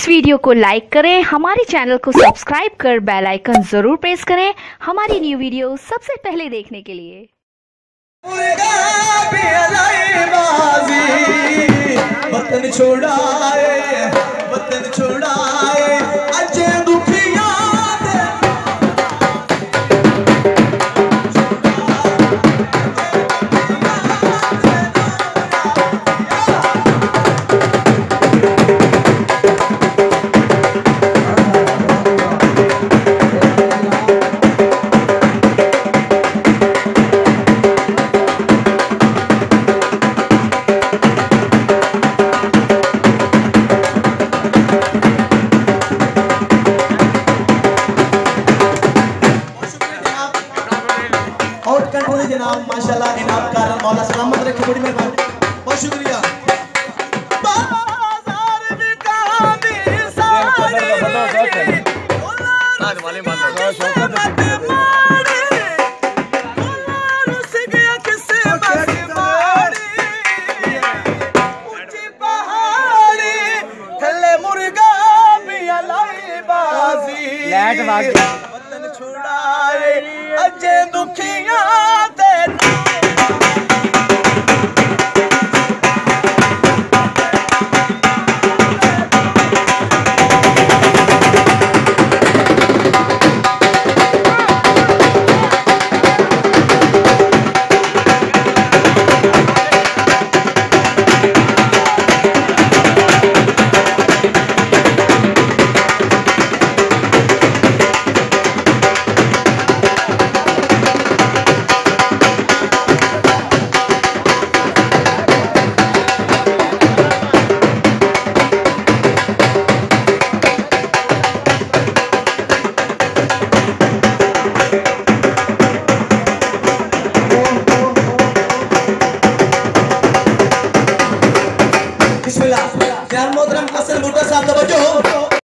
Video को like करें, हमारे चैनल को सब्सक्राइब कर बेल आइकन जरूर प्रेस करें हमारी न्यू वीडियो सबसे पहले देखने के लिए। वतन छोड़ाए, वतन छोड़ाए अजे दुखिया जनाब माशाल्लाह इनामकार मौला सलामत रखे, बड़ी मेहरबानी, बहुत शुक्रिया। उची पहाड़ी थले मुर्गा पिया लाई बाजी, वतन छुड़ाए अजे दुखिया बिस्मिल्लाह। मोहतरम असल बूटा साहब तवज्जो हो।